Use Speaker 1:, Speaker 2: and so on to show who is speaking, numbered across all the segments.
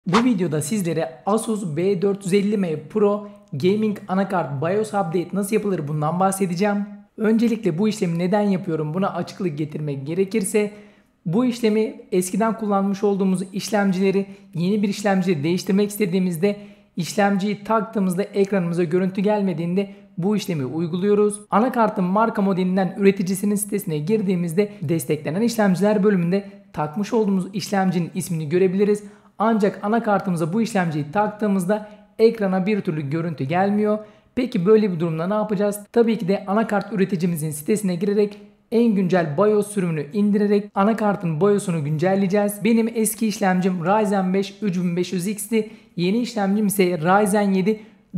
Speaker 1: Bu videoda sizlere Asus B450M Pro Gaming anakart BIOS Update nasıl yapılır bundan bahsedeceğim. Öncelikle bu işlemi neden yapıyorum buna açıklık getirmek gerekirse bu işlemi eskiden kullanmış olduğumuz işlemcileri yeni bir işlemciye değiştirmek istediğimizde işlemciyi taktığımızda ekranımıza görüntü gelmediğinde bu işlemi uyguluyoruz. Anakartın marka modelinden üreticisinin sitesine girdiğimizde desteklenen işlemciler bölümünde takmış olduğumuz işlemcinin ismini görebiliriz. Ancak anakartımıza bu işlemciyi taktığımızda ekrana bir türlü görüntü gelmiyor. Peki böyle bir durumda ne yapacağız? Tabii ki de anakart üreticimizin sitesine girerek en güncel BIOS sürümünü indirerek anakartın BIOS'unu güncelleyeceğiz. Benim eski işlemcim Ryzen 5 3500X'ti. Yeni işlemcim ise Ryzen 7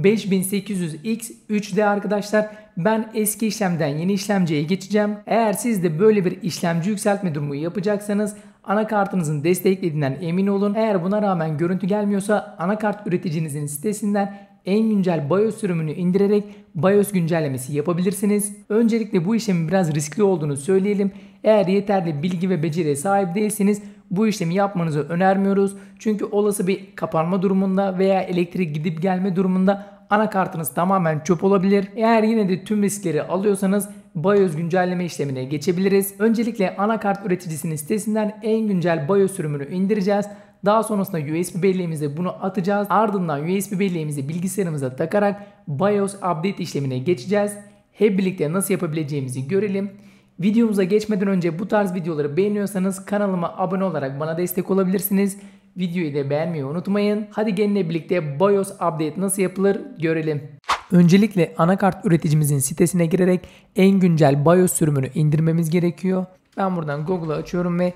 Speaker 1: 5800X 3D arkadaşlar. Ben eski işlemden yeni işlemciye geçeceğim. Eğer siz de böyle bir işlemci yükseltme durumu yapacaksanız anakartınızın desteklediğinden emin olun. Eğer buna rağmen görüntü gelmiyorsa anakart üreticinizin sitesinden en güncel BIOS sürümünü indirerek BIOS güncellemesi yapabilirsiniz. Öncelikle bu işlemin biraz riskli olduğunu söyleyelim. Eğer yeterli bilgi ve beceriye sahip değilseniz bu işlemi yapmanızı önermiyoruz. Çünkü olası bir kapanma durumunda veya elektrik gidip gelme durumunda anakartınız tamamen çöp olabilir. Eğer yine de tüm riskleri alıyorsanız BIOS güncelleme işlemine geçebiliriz. Öncelikle anakart üreticisinin sitesinden en güncel BIOS sürümünü indireceğiz. Daha sonrasında USB belleğimize bunu atacağız. Ardından USB belleğimizi bilgisayarımıza takarak BIOS update işlemine geçeceğiz. Hep birlikte nasıl yapabileceğimizi görelim. Videomuza geçmeden önce bu tarz videoları beğeniyorsanız kanalıma abone olarak bana destek olabilirsiniz. Videoyu da beğenmeyi unutmayın. Hadi gelin birlikte BIOS update nasıl yapılır görelim. Öncelikle anakart üreticimizin sitesine girerek en güncel BIOS sürümünü indirmemiz gerekiyor. Ben buradan Google'ı açıyorum ve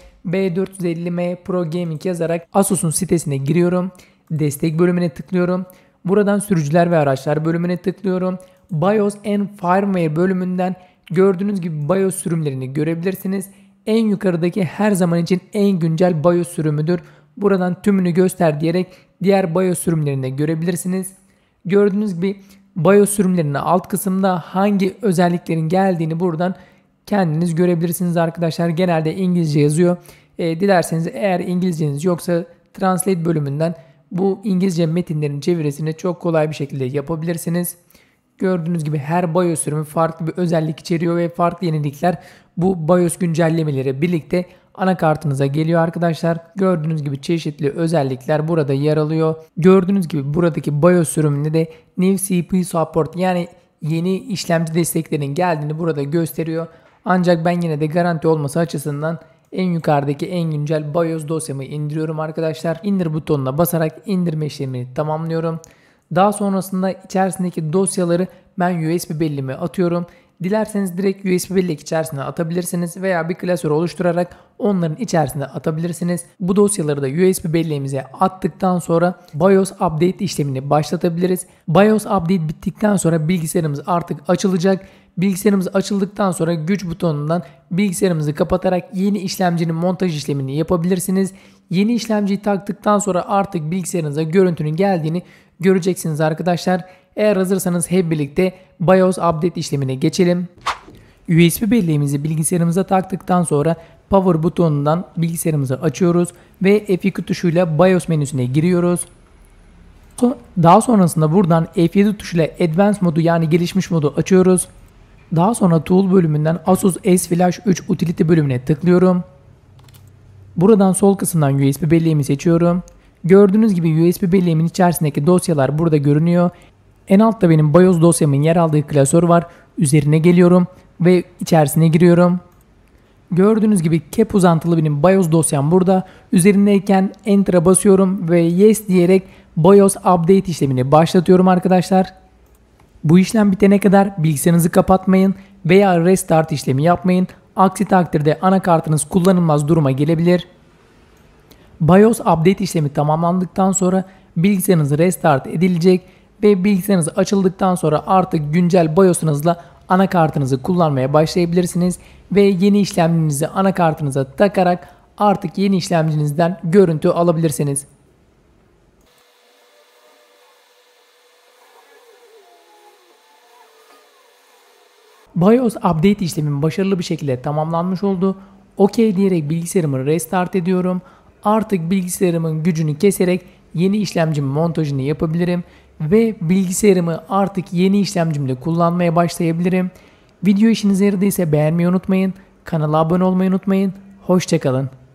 Speaker 1: B450M Pro Gaming yazarak Asus'un sitesine giriyorum. Destek bölümüne tıklıyorum. Buradan sürücüler ve araçlar bölümüne tıklıyorum. BIOS and Firmware bölümünden gördüğünüz gibi BIOS sürümlerini görebilirsiniz. En yukarıdaki her zaman için en güncel BIOS sürümüdür. Buradan tümünü göster diyerek diğer BIOS sürümlerini de görebilirsiniz. Gördüğünüz gibi BIOS sürümlerinin alt kısımda hangi özelliklerin geldiğini buradan kendiniz görebilirsiniz arkadaşlar. Genelde İngilizce yazıyor. Dilerseniz eğer İngilizceniz yoksa Translate bölümünden bu İngilizce metinlerin çevirisini çok kolay bir şekilde yapabilirsiniz. Gördüğünüz gibi her BIOS sürümü farklı bir özellik içeriyor ve farklı yenilikler bu BIOS güncellemeleri birlikte anakartınıza geliyor arkadaşlar. Gördüğünüz gibi çeşitli özellikler burada yer alıyor. Gördüğünüz gibi buradaki BIOS sürümünde de New CPU Support yani yeni işlemci desteklerinin geldiğini burada gösteriyor. Ancak ben yine de garanti olması açısından en yukarıdaki en güncel BIOS dosyamı indiriyorum arkadaşlar. İndir butonuna basarak indirme işlemini tamamlıyorum. Daha sonrasında içerisindeki dosyaları ben USB belleğime atıyorum. Dilerseniz direkt USB bellek içerisine atabilirsiniz veya bir klasör oluşturarak onların içerisine atabilirsiniz. Bu dosyaları da USB belleğimize attıktan sonra BIOS update işlemini başlatabiliriz. BIOS update bittikten sonra bilgisayarımız artık açılacak. Bilgisayarımız açıldıktan sonra güç butonundan bilgisayarımızı kapatarak yeni işlemcinin montaj işlemini yapabilirsiniz. Yeni işlemciyi taktıktan sonra artık bilgisayarınıza görüntünün geldiğini göreceksiniz arkadaşlar. Eğer hazırsanız hep birlikte BIOS update işlemine geçelim. USB belleğimizi bilgisayarımıza taktıktan sonra Power butonundan bilgisayarımızı açıyoruz ve F2 tuşuyla BIOS menüsüne giriyoruz. Daha sonrasında buradan F7 tuşuyla Advanced modu yani gelişmiş modu açıyoruz. Daha sonra Tool bölümünden Asus S-Flash 3 Utility bölümüne tıklıyorum. Buradan sol kısımdan USB belleğimi seçiyorum. Gördüğünüz gibi USB belleğimin içerisindeki dosyalar burada görünüyor. En altta benim BIOS dosyamın yer aldığı klasör var. Üzerine geliyorum ve içerisine giriyorum. Gördüğünüz gibi cap uzantılı benim BIOS dosyam burada. Üzerindeyken Enter'a basıyorum ve Yes diyerek BIOS update işlemini başlatıyorum arkadaşlar. Bu işlem bitene kadar bilgisayarınızı kapatmayın veya restart işlemi yapmayın. Aksi takdirde anakartınız kullanılmaz duruma gelebilir. BIOS update işlemi tamamlandıktan sonra bilgisayarınız restart edilecek ve bilgisayarınız açıldıktan sonra artık güncel BIOS'unuzla anakartınızı kullanmaya başlayabilirsiniz ve yeni işlemcinizi anakartınıza takarak artık yeni işlemcinizden görüntü alabilirsiniz. BIOS update işlemim başarılı bir şekilde tamamlanmış oldu. OK diyerek bilgisayarımı restart ediyorum. Artık bilgisayarımın gücünü keserek yeni işlemcimin montajını yapabilirim ve bilgisayarımı artık yeni işlemcimde kullanmaya başlayabilirim. Video işinize yaradıysa beğenmeyi unutmayın, kanala abone olmayı unutmayın. Hoşça kalın.